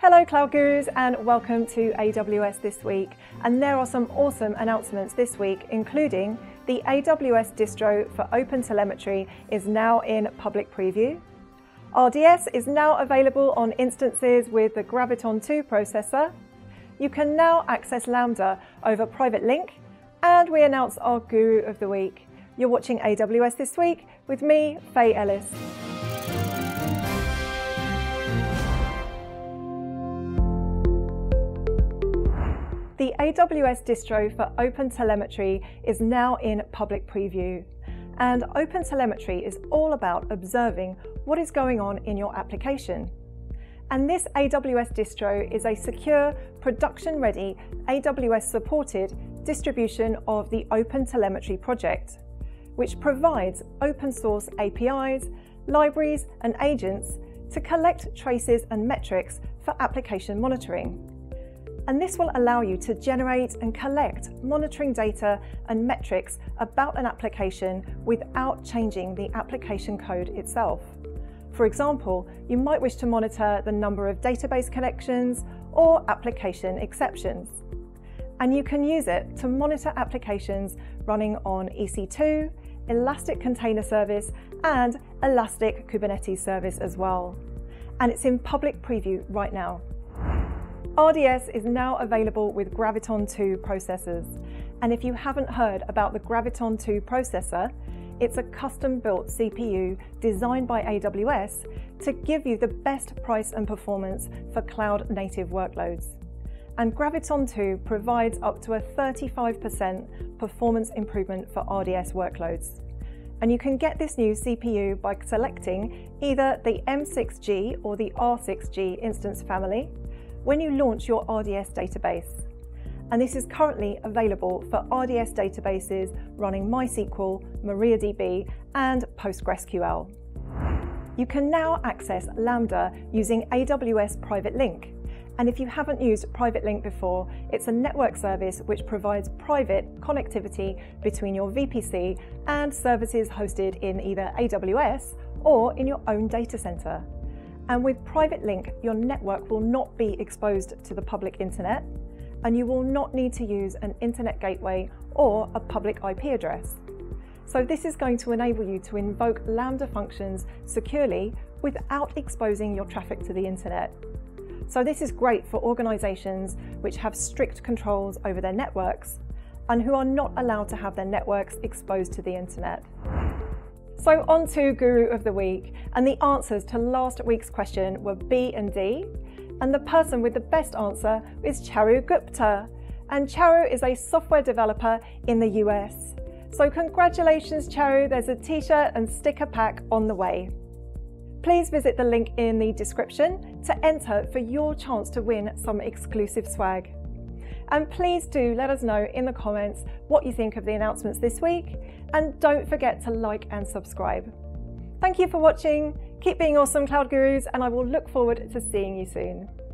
Hello Cloud Gurus and welcome to AWS This Week. And there are some awesome announcements this week, including the AWS Distro for Open Telemetry is now in public preview. RDS is now available on instances with the Graviton2 processor. You can now access Lambda over PrivateLink, and we announce our Guru of the Week. You're watching AWS This Week with me, Faye Ellis. The AWS Distro for Open Telemetry is now in public preview. And Open Telemetry is all about observing what is going on in your application. And this AWS Distro is a secure, production-ready, AWS-supported distribution of the Open Telemetry project, which provides open-source APIs, libraries, and agents to collect traces and metrics for application monitoring. And this will allow you to generate and collect monitoring data and metrics about an application without changing the application code itself. For example, you might wish to monitor the number of database connections or application exceptions. And you can use it to monitor applications running on EC2, Elastic Container Service, and Elastic Kubernetes Service as well. And it's in public preview right now. RDS is now available with Graviton2 processors. And if you haven't heard about the Graviton2 processor, it's a custom-built CPU designed by AWS to give you the best price and performance for cloud-native workloads. And Graviton2 provides up to a 35% performance improvement for RDS workloads. And you can get this new CPU by selecting either the M6G or the R6G instance family when you launch your RDS database. And this is currently available for RDS databases running MySQL, MariaDB, and PostgreSQL. You can now access Lambda using AWS PrivateLink. And if you haven't used PrivateLink before, it's a network service which provides private connectivity between your VPC and services hosted in either AWS or in your own data center. And with PrivateLink, your network will not be exposed to the public internet, and you will not need to use an internet gateway or a public IP address. So this is going to enable you to invoke Lambda functions securely without exposing your traffic to the internet. So this is great for organizations which have strict controls over their networks and who are not allowed to have their networks exposed to the internet. So on to Guru of the Week, and the answers to last week's question were B and D, and the person with the best answer is Charu Gupta. And Charu is a software developer in the US. So congratulations Charu, there's a t-shirt and sticker pack on the way. Please visit the link in the description to enter for your chance to win some exclusive swag. And please do let us know in the comments what you think of the announcements this week, and don't forget to like and subscribe. Thank you for watching, keep being awesome Cloud Gurus, and I will look forward to seeing you soon.